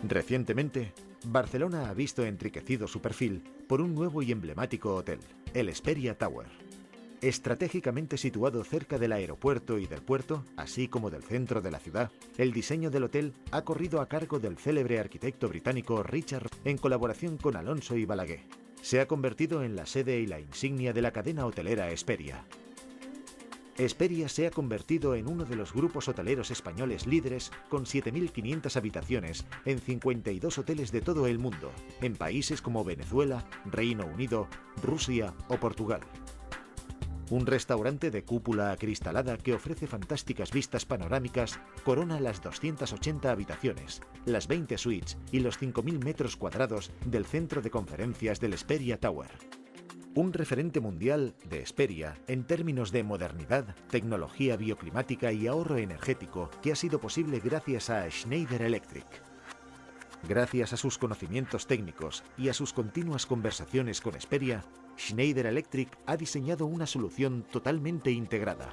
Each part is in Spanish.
Recientemente, Barcelona ha visto enriquecido su perfil por un nuevo y emblemático hotel, el Hesperia Tower. Estratégicamente situado cerca del aeropuerto y del puerto, así como del centro de la ciudad, el diseño del hotel ha corrido a cargo del célebre arquitecto británico Richard en colaboración con Alonso y Balaguer. Se ha convertido en la sede y la insignia de la cadena hotelera Hesperia. Hesperia se ha convertido en uno de los grupos hoteleros españoles líderes con 7.500 habitaciones en 52 hoteles de todo el mundo, en países como Venezuela, Reino Unido, Rusia o Portugal. Un restaurante de cúpula acristalada que ofrece fantásticas vistas panorámicas corona las 280 habitaciones, las 20 suites y los 5.000 metros cuadrados del centro de conferencias del Hesperia Tower. Un referente mundial de Hesperia en términos de modernidad, tecnología bioclimática y ahorro energético que ha sido posible gracias a Schneider Electric. Gracias a sus conocimientos técnicos y a sus continuas conversaciones con Hesperia, Schneider Electric ha diseñado una solución totalmente integrada.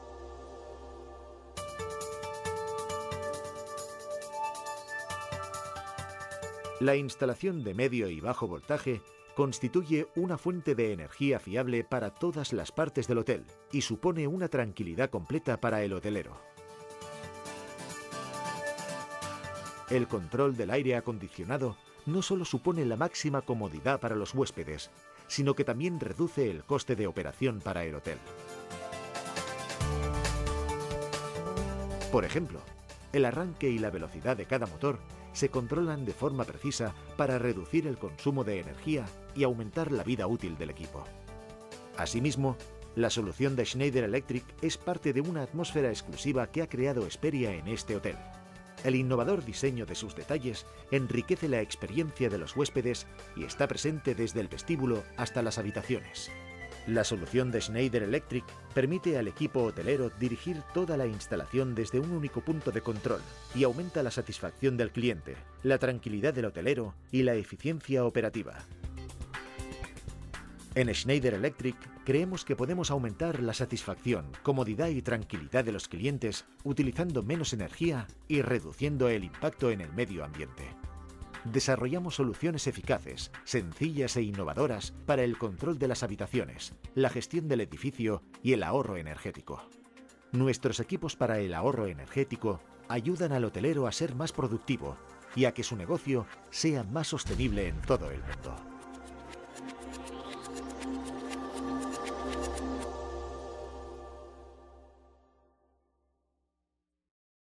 La instalación de medio y bajo voltaje constituye una fuente de energía fiable para todas las partes del hotel y supone una tranquilidad completa para el hotelero. El control del aire acondicionado no solo supone la máxima comodidad para los huéspedes, sino que también reduce el coste de operación para el hotel. Por ejemplo, el arranque y la velocidad de cada motor se controlan de forma precisa para reducir el consumo de energía y aumentar la vida útil del equipo. Asimismo, la solución de Schneider Electric es parte de una atmósfera exclusiva que ha creado Hesperia en este hotel. El innovador diseño de sus detalles enriquece la experiencia de los huéspedes y está presente desde el vestíbulo hasta las habitaciones. La solución de Schneider Electric permite al equipo hotelero dirigir toda la instalación desde un único punto de control y aumenta la satisfacción del cliente, la tranquilidad del hotelero y la eficiencia operativa. En Schneider Electric creemos que podemos aumentar la satisfacción, comodidad y tranquilidad de los clientes utilizando menos energía y reduciendo el impacto en el medio ambiente. Desarrollamos soluciones eficaces, sencillas e innovadoras para el control de las habitaciones, la gestión del edificio y el ahorro energético. Nuestros equipos para el ahorro energético ayudan al hotelero a ser más productivo y a que su negocio sea más sostenible en todo el mundo.